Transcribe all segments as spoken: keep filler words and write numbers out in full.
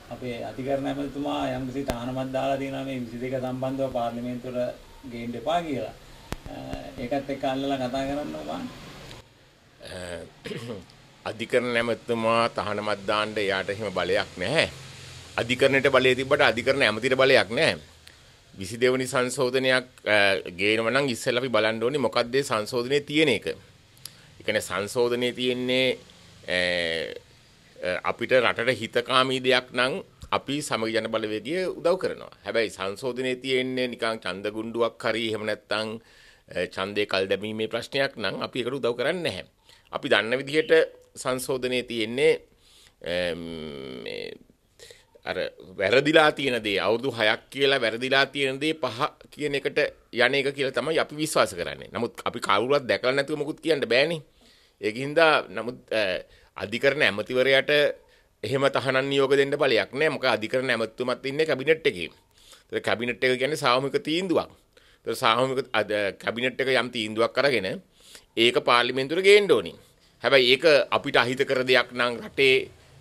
අපේ අධිකරණ ඇමතිතුමා යම් කිසි තහනමක් දාලා තියෙනවා මේ විසි දෙක සම්බන්ධව පාර්ලිමේන්තුවට ගේන්න එපා කියලා. ඒකත් එක්ක අල්ලලා කතා කරන්න ඕන. අධිකරණ ඇමතිතුමා තහනමක් දාන්න යාට එහෙම බලයක් නැහැ. අධිකරණයට බලය තිබ්බට අධිකරණ ඇමතිට බලයක් නැහැ. විසි දෙක වෙනි සංශෝධනයක් ගේනවා නම් ඉස්සෙල්ලා අපි බලන්න ඕනේ මොකක්ද ඒ සංශෝධනයේ තියෙන එක. ඒ කියන්නේ සංශෝධනයේ තියෙන්නේ අපිට රටට හිතකාමී දෙයක් නම් අපි සමගි ජන බලවේගය උදව් කරනවා. හැබැයි සංශෝධනයේ තියෙන්නේ නිකන් ඡන්ද ගුණ්ඩුවක් හරි එහෙම නැත්නම් ඡන්දේ කල් දැමීමේ ප්‍රශ්නයක් නම් අපි ඒකට උදව් කරන්නේ නැහැ. අපි දන්න විදිහට සංශෝධනයේ තියෙන්නේ මේ අර වැරදිලා තියෙන දේ අවුරුදු හයක් කියලා වැරදිලා තියෙන දේ පහ කියන එකට යන එක කියලා තමයි අපි විශ්වාස කරන්නේ. නමුත් අපි කවුරුවත් දැකලා නැතුව මොකුත් කියන්න බෑනේ. ඒකින්ද නමුත් අධිකරණ ඇමතිවරයාට එහෙම තහනම් නියෝග දෙන්න බලයක් නැහැ. මොකද අධිකරණ ඇමතිතුමත් ඉන්නේ කැබිනට් එකේ. ඒක කැබිනට් එක කියන්නේ සාමූහික තීන්දුවක්. ඒක සාමූහික කැබිනට් එක යම් තීන්දුවක් අරගෙන ඒක පාර්ලිමේන්තුවට ගේන්න ඕනි. හැබැයි ඒක අපිට අහිත කර දෙයක් නම් රටේ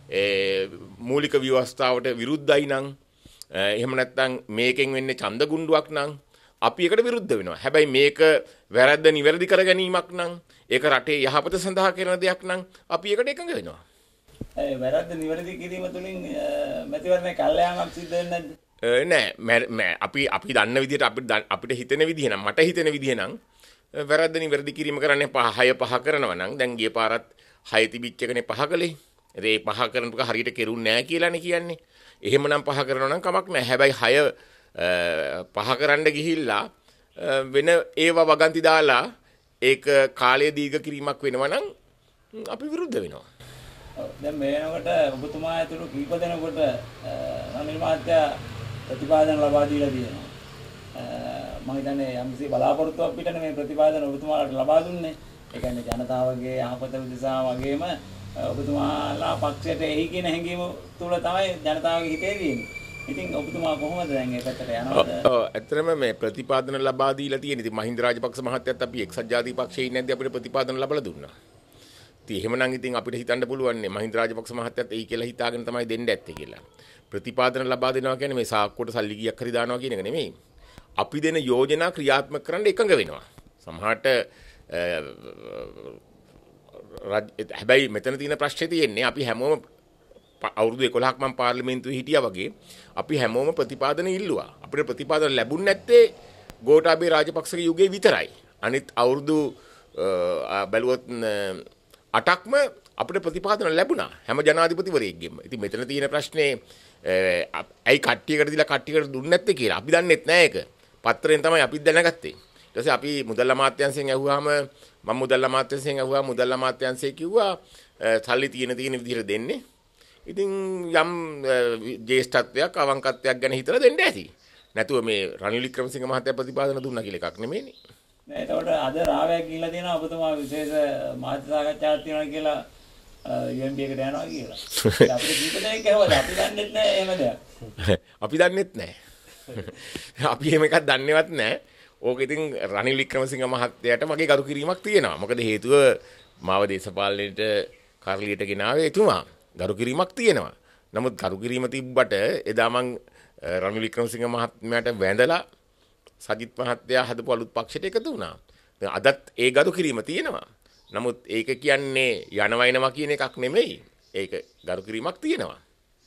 මූලික ව්‍යවස්ථාවට විරුද්ධයි නම් එහෙම නැත්නම් මේකෙන් වෙන්නේ ඡන්ද ගුණ්ඩුවක් නම් අපි ඒකට විරුද්ධ වෙනවා. හැබැයි මේක වැරද්ද නිවැරදි කර ගැනීමක් නම් ඒක රටේ යහපත සඳහා කරන දෙයක් නම් අපි ඒකට එකඟ වෙනවා. ඒ වැරද්ද නිවැරදි කිරීම තුළින් මැතිවරණේ කල්යාමක් සිද්ධ වෙන්නේ නැද්ද? නෑ අපි අපි දන්න විදිහට අපිට අපිට හිතෙන විදිහ නම් මට හිතෙන විදිහ නම් වැරද්ද නිවැරදි කිරීම කරන්නේ පහ හය පහ කරනවා නම් දැන් ගිය පාරත් හය තිබිච්ච එකනේ පහ කළේ. ඒ පහ කරනකොට හරියට කෙරුන්නේ නැහැ කියලානේ කියන්නේ. එහෙමනම් පහ කරනවා නම් කමක් නැහැ. හැබැයි හය පහ කරන්න ගිහිල්ලා වෙන ඒවා වගන්ති දාලා ඒක කාලය දීර්ඝ කිරීමක් වෙනවා නම් අපි විරුද්ධ වෙනවා. දැන් මේ වෙනකොට ඔබතුමා ඇතුළු කීප දෙනෙකුට රනිල් මහත්තයා ප්‍රතිපාදන ලබා දීලා තියෙනවා. මම හිතන්නේ යම්කිසි බලාපොරොත්තුවක් පිටනේ මේ ප්‍රතිපාදන ඔබතුමාලාට ලබා දුන්නේ. ඒ කියන්නේ ජනතාවගේ යහපත උදෙසා වගේම ඔබතුමාලා පක්ෂයට එහි කියන හැඟීම තුල තමයි ජනතාවගේ හිතේ තියෙන්නේ. ඉතින් ඔබතුමා කොහොමද දැන් මේ පැත්තට යනවද? ඔව් ඇත්තටම මේ ප්‍රතිපාදන ලබා දීලා තියෙන. ඉතින් මහින්ද රාජපක්ෂ මහත්තයත් අපි එක්සත් ජාතික පක්ෂයේ ඉන්නේ නැද්ද අපිට ප්‍රතිපාදන ලබලා දුන්නා. ඉතින් එහෙමනම් ඉතින් අපිට හිතන්න පුළුවන් නේ මහින්ද රාජපක්ෂ මහත්තයත් එයි කියලා හිතාගෙන තමයි දෙන්න ඇත්තේ කියලා. ප්‍රතිපාදන ලබා දෙනවා කියන්නේ මේ සාක්කුවට සල්ලි කීයක් හරි දානවා කියන එක නෙමෙයි. අපි දෙන යෝජනා ක්‍රියාත්මක කරන්න එකඟ වෙනවා. සමහරට හැබැයි මෙතන තියෙන ප්‍රශ්නේ තියෙන්නේ අපි හැමෝම අවුරුදු එකොළහක් මම පාර්ලිමේන්තුවේ හිටියා වගේ අපි හැමෝම ප්‍රතිපාදන ඉල්ලුවා. අපිට ප්‍රතිපාදන ලැබුණ නැත්තේ ගෝඨාභය රාජපක්ෂගේ යුගයේ විතරයි. අනිත් අවුරුදු බැලුවොත් අටක්ම අපිට ප්‍රතිපාදන ලැබුණා හැම ජනාධිපතිවරයෙක්ගෙම. ඉතින් මෙතන තියෙන ප්‍රශ්නේ ඇයි කට්ටියකට දීලා කට්ටියකට දුන්නේ නැත්තේ කියලා. අපි දන්නෙත් නෑ ඒක. පත්‍රයෙන් තමයි අපි දැනගත්තේ. ඊට පස්සේ අපි මුදල් අමාත්‍යාංශයෙන් ඇහුවාම මම මුදල් අමාත්‍යාංශයෙන් ඇහුවා මුදල් අමාත්‍යාංශය කිව්වා සල්ලි තියෙන තියෙන විදිහට දෙන්නේ. ඉතින් යම් ජේෂ්ඨත්වයක් අවංකත්වයක් ගැන හිතලා දෙන්න ඇති. නැතුව මේ රනිල් වික්‍රමසිංහ මහත්තයා ප්‍රතිපාදන දුන්නා කියලා එකක් නෙමෙයිනේ. නෑ ඒකට අද රාවයක් ගිහිල්ලා තියෙනවා ඔබතුමා විශේෂ මාධ්‍ය සාකච්ඡාවක් තියෙනවා කියලා යු එන් බී එකට යනවා කියලා. අපිට දීප දෙයක් ඇහුවද අපි දන්නෙත් නෑ එහෙම දෙයක්. අපි දන්නෙත් නෑ. අපි එහෙම එකක් දන්නේවත් නෑ. ඕක ඉතින් රනිල් වික්‍රමසිංහ මහත්තයාට මගේ ගරු කිරීමක් තියෙනවා. මොකද හේතුව මාව දේශපාලනයට කරලියට ගෙනාවේ එතුමා. ගරු කිරීමක් තියෙනවා. නමුත් ගරු කිරීම තිබ්බට එදා මං රනිල් වික්‍රමසිංහ මහත්මයාට වැඳලා සජිත් මහත්තයා හදපු අලුත් පක්ෂයට එකතු වුණා. දැන් අදත් ඒ ගරු කිරීම තියෙනවා. නමුත් ඒක කියන්නේ යනවා එනවා කියන එකක් නෙමෙයි. ඒක ගරු කිරීමක් තියෙනවා.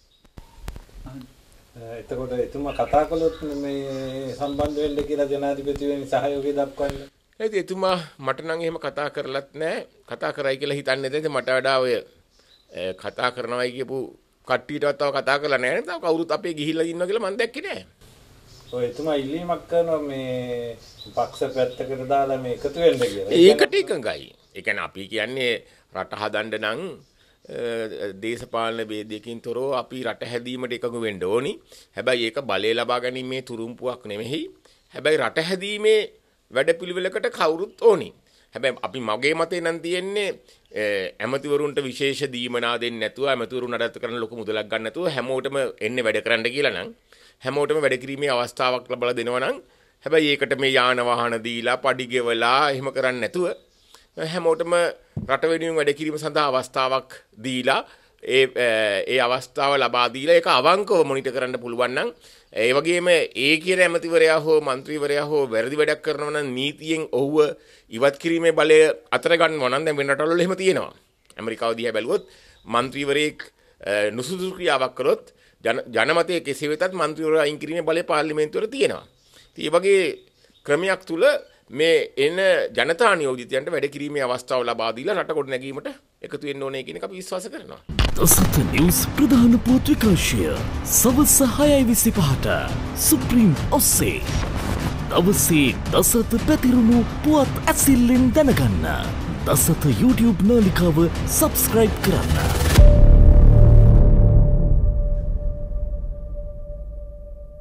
එතකොට එතුමා කතා කළොත් මේ සම්බන්ධ වෙන්න කියලා ජනාධිපතිවරණි සහයෝගය දක්වන්න. ඒත් එතුමා මට නම් එහෙම කතා කරලත් නැහැ. කතා කරයි කියලා හිතන්නේ නැද්ද මට වඩා ඔය කතා කරනවායි කියපු කට්ටියටවත් තව කතා කරලා නැහැ නේද? තව කවුරුත් අපේ ගිහිල්ලා ඉන්නවා කියලා මම දැක්කේ නැහැ. ඔය එතුමා ඉල්ලීමක් කරනවා මේ පක්ෂ පැත්තකට දාලා මේ එකතු වෙන්න කියලා. ඒකට එකඟයි. ඒ කියන්නේ අපි කියන්නේ රට හදන්න නම් දේශපාලන වේදිකකින් තොරව අපි රට හැදීමට එකඟ වෙන්න ඕනි. හැබැයි ඒක බලය ලබා ගැනීමේ තුරුම්පුවක් නෙමෙයි. හැබැයි රට හැදීමේ වැඩපිළිවෙලකට කවුරුත් ඕනි. හැබැයි අපි මගේ මතේ නම් තියෙන්නේ ඇමතිවරුන්ට විශේෂ දීමනා දෙන්නේ නැතුව ඇමතිවරුන් නඩත්තු කරන ලොකු මුදලක් ගන්න නැතුව හැමෝටම එන්නේ වැඩ කරන්න කියලා නම් හැමෝටම වැඩ කිරීමේ අවස්ථාවක් ලබා දෙනවා නම් හැබැයි ඒකට මේ යාන වාහන දීලා පඩි ගෙවලා එහෙම කරන්නේ නැතුව හැමෝටම රට වෙනුවෙන් වැඩ කිරීම සඳහා අවස්ථාවක් දීලා ඒ ඒ අවස්ථාව ලබා දීලා ඒක අවංකව මොනිටර් කරන්න පුළුවන් නම් ඒ වගේම ඒ කියන ඇමතිවරයා හෝ മന്ത്രിවරයා හෝ වැරදි වැඩක් කරනවා නම් නීතියෙන් ඔහුව ඉවත් කිරීමේ බලය අතර ගන්නවා නම් දැන් වෙන රටවල එහෙම තියෙනවා. ඇමරිකාව දිහා බැලුවොත් മന്ത്രിවරයෙක් නුසුදුසු ක්‍රියාවක් කළොත් ජනමතයේ කෙසේ වෙතත් മന്ത്രിවරයා අයින් කිරීමේ බලය පාර්ලිමේන්තුවර තියෙනවා. ඉතින් මේ වගේ ක්‍රමයක් තුල මේ එන ජනතා නියෝජිතයන්ට වැඩ කිරීමේ අවස්ථාව ලබා දීලා රට කොට නැගීමට එකතු වෙන්න ඕනේ කියන එක අපි විශ්වාස කරනවා. දසත නිවුස් ප්‍රධාන පුවත් විකාශය සවස් හයයි විසිපහට සුප්‍රීම් ඔස්සේ දවසේ දසත පැතිරුණු පුවත් ඇසිල්ලෙන් දැනගන්න දසත YouTube නාලිකාව සබස්ක්‍රයිබ් කරන්න.